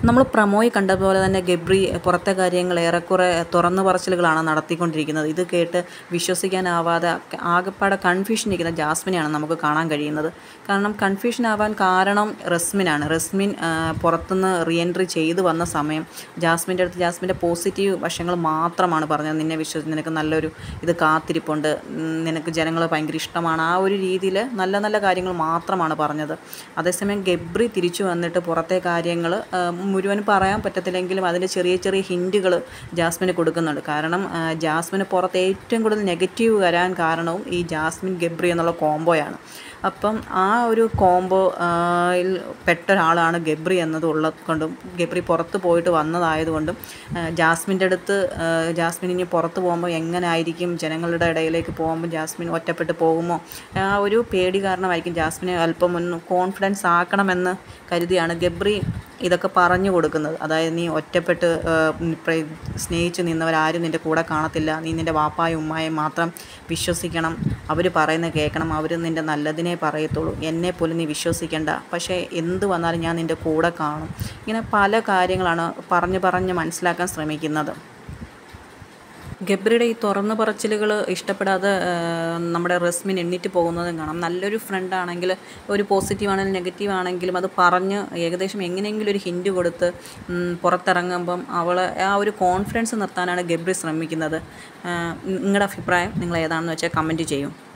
നമ്മൾ പ്രമോയിൽ കണ്ട പോലെ തന്നെ ഗബ്രി പുറത്തെ കാര്യങ്ങൾ ഏറെക്കുറെ തുറന്നു പറച്ചിലുകളാണ് നടത്തിക്കൊണ്ടിരിക്കുന്നത്. ഇത് കേട്ട് വിശ്വസിക്കാനാവാതെ ആകെപ്പാടെ കൺഫ്യൂഷൻ ഇരിക്കുന്ന ജാസ്മിനെയാണ് നമുക്ക് കാണാൻ കഴിയുന്നത്. കാരണം കൺഫ്യൂഷൻ ആവാൻ കാരണം റസ്മിനാണ്. റസ്മിൻ പുറത്തുനിന്ന് റീ എൻട്രി ചെയ്ത് വന്ന സമയം ജാസ്മിൻ്റെ അടുത്ത് ജാസ്മിൻ്റെ പോസിറ്റീവ് വശങ്ങൾ മാത്രമാണ് പറഞ്ഞത്. നിന്നെ വിശ്വസിച്ച് നിനക്ക് നല്ലൊരു ഇത് കാത്തിരിപ്പുണ്ട്, നിനക്ക് ജനങ്ങൾ ഭയങ്കര ഇഷ്ടമാണ്, ആ ഒരു രീതിയിൽ നല്ല നല്ല കാര്യങ്ങൾ മാത്രമാണ് പറഞ്ഞത്. അതേസമയം ഗബ്രി തിരിച്ചു വന്നിട്ട് പുറത്തെ കാര്യങ്ങൾ മുഴുവൻ പറയാൻ പറ്റത്തില്ലെങ്കിലും അതിൻ്റെ ചെറിയ ചെറിയ ഹിൻറ്റുകൾ ജാസ്മിന് കൊടുക്കുന്നുണ്ട്. കാരണം ജാസ്മിന് പുറത്ത് ഏറ്റവും കൂടുതൽ നെഗറ്റീവ് വരാൻ കാരണവും ഈ ജാസ്മിൻ ഗബ്രി എന്നുള്ള കോംബോയാണ്. അപ്പം ആ ഒരു കോംബോയിൽ പെട്ട ഒരാളാണ് ഗബ്രി എന്നതുള്ളത് കൊണ്ടും ഗബ്രി പുറത്ത് പോയിട്ട് വന്നതായതുകൊണ്ടും ജാസ്മിൻ്റെ അടുത്ത് ജാസ്മിൻ ഇനി പുറത്ത് പോകുമ്പോൾ എങ്ങനെ ആയിരിക്കും, ജനങ്ങളുടെ ഇടയിലേക്ക് പോകുമ്പോൾ ജാസ്മിൻ ഒറ്റപ്പെട്ട് പോകുമോ, ആ ഒരു പേടി കാരണമായിരിക്കും ജാസ്മിനെ അല്പം ഒന്ന് കോൺഫിഡൻസ് ആക്കണമെന്ന് കരുതിയാണ് ഗബ്രി ഇതൊക്കെ പറഞ്ഞു കൊടുക്കുന്നത്. അതായത് നീ ഒറ്റപ്പെട്ട് സ്നേഹിച്ച് നിന്നവരാരും നിൻ്റെ കൂടെ കാണത്തില്ല, നീ നിൻ്റെ വാപ്പായും ഉമ്മായും മാത്രം വിശ്വസിക്കണം, അവർ പറയുന്നത് കേൾക്കണം, അവർ നിൻ്റെ നല്ലതിനെ പറയത്തുള്ളൂ, എന്നെപ്പോലും നീ വിശ്വസിക്കേണ്ട, പക്ഷേ എന്ത് വന്നാലും ഞാൻ നിൻ്റെ കൂടെ കാണും. ഇങ്ങനെ പല കാര്യങ്ങളാണ് പറഞ്ഞ് മനസ്സിലാക്കാൻ ശ്രമിക്കുന്നത്. ഗബ്രിയുടെ ഈ തുറന്നു പറച്ചിലുകൾ ഇഷ്ടപ്പെടാതെ നമ്മുടെ റസ്മിൻ എണ്ണിറ്റ് പോകുന്നതും കാണാം. നല്ലൊരു ഫ്രണ്ടാണെങ്കിൽ ഒരു പോസിറ്റീവ് ആണെങ്കിലും നെഗറ്റീവ് ആണെങ്കിലും അത് പറഞ്ഞ് ഏകദേശം എങ്ങനെയെങ്കിലും ഒരു ഹിൻറ്റ് കൊടുത്ത് പുറത്തിറങ്ങുമ്പം അവളെ ആ ഒരു കോൺഫിഡൻസ് നിർത്താനാണ് ഗബ്രി ശ്രമിക്കുന്നത്. നിങ്ങളുടെ അഭിപ്രായം നിങ്ങൾ ഏതാണെന്ന് വെച്ചാൽ കമൻറ്റ് ചെയ്യും.